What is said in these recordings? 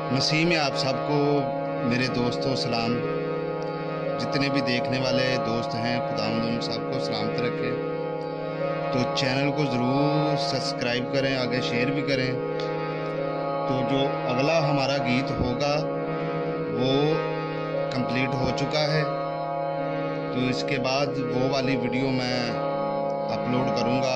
मसीह में आप सबको मेरे दोस्तों सलाम। जितने भी देखने वाले दोस्त हैं खुदावंद उन सबको सलामत रखे। तो चैनल को ज़रूर सब्सक्राइब करें, आगे शेयर भी करें। तो जो अगला हमारा गीत होगा वो कंप्लीट हो चुका है, तो इसके बाद वो वाली वीडियो मैं अपलोड करूँगा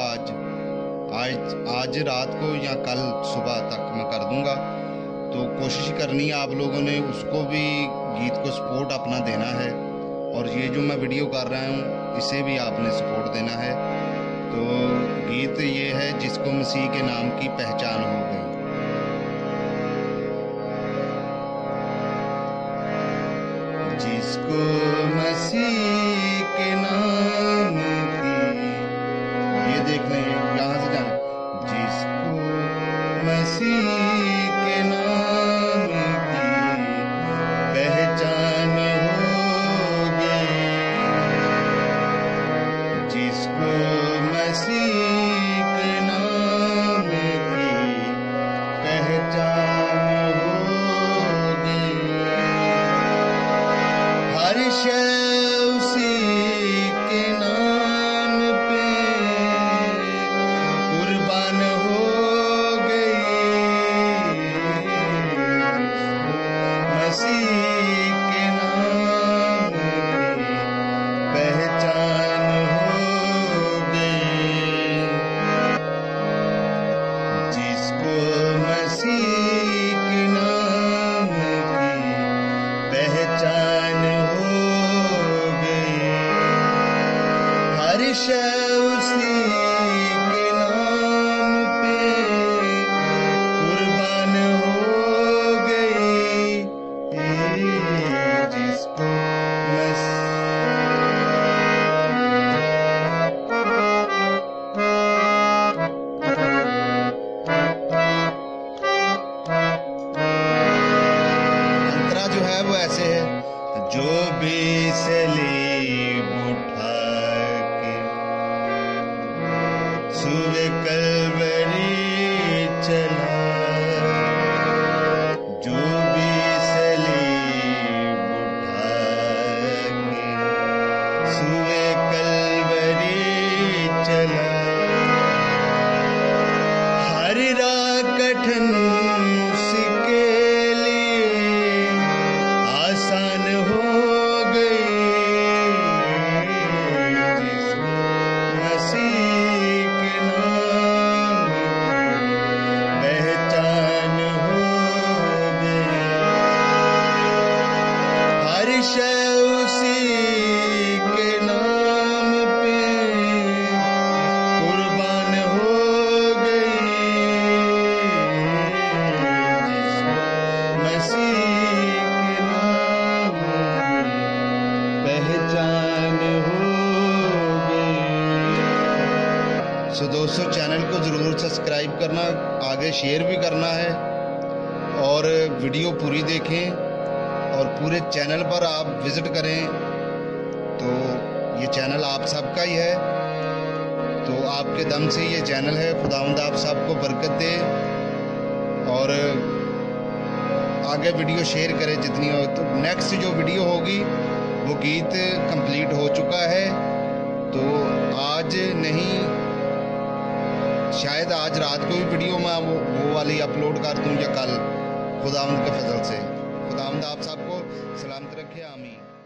आज रात को या कल सुबह तक मैं कर दूँगा। तो कोशिश करनी है आप लोगों ने उसको भी गीत को सपोर्ट अपना देना है, और ये जो मैं वीडियो कर रहा हूँ इसे भी आपने सपोर्ट देना है। तो गीत ये है, जिसको मसीह के नाम की पहचान हो गई। जिसको मसीह के नाम की, ये देख लें यहाँ से जाना, जिसको मसीह के नाम की पहचान हो गई, जिसको मसीह के नाम की पहचान हो गई, हर शय उसी के नाम पे कुर्बान हो गई, मसीह के नाम की पहचान हो गई, जिसको मसीह के नाम की पहचान हो गई, हर शय उसी के नाम पे कुर्बान हो गई, जिसको अंतरा जो है वो ऐसे है, जो भी सलीब उठा के सूबे कलवरी चला, जो भी सलीब उठा के सूबे कलवरी चला, हर राह कठिन उसके लिए आसान हो गई, जिसको मसीह के नाम की पहचान हो गई, हर शय उसी के नाम पे कुर्बान हो गई, जिसको मसीह के नाम की पहचान हो गई। सो दोस्तों, चैनल को ज़रूर सब्सक्राइब करना, आगे शेयर भी करना है, और वीडियो पूरी देखें, और पूरे चैनल पर आप विज़िट करें। तो ये चैनल आप सबका ही है, तो आपके दम से ये चैनल है। खुदावंद आप सबको बरकत दे, और आगे वीडियो शेयर करें जितनी हो। तो नेक्स्ट जो वीडियो होगी वो गीत कंप्लीट हो चुका है, तो आज नहीं, शायद आज रात को भी वीडियो मैं वो वाली अपलोड कर दूं या कल, खुदावंद के फजल से। खुदावंद आप सबको सलामत रखे, आमीन।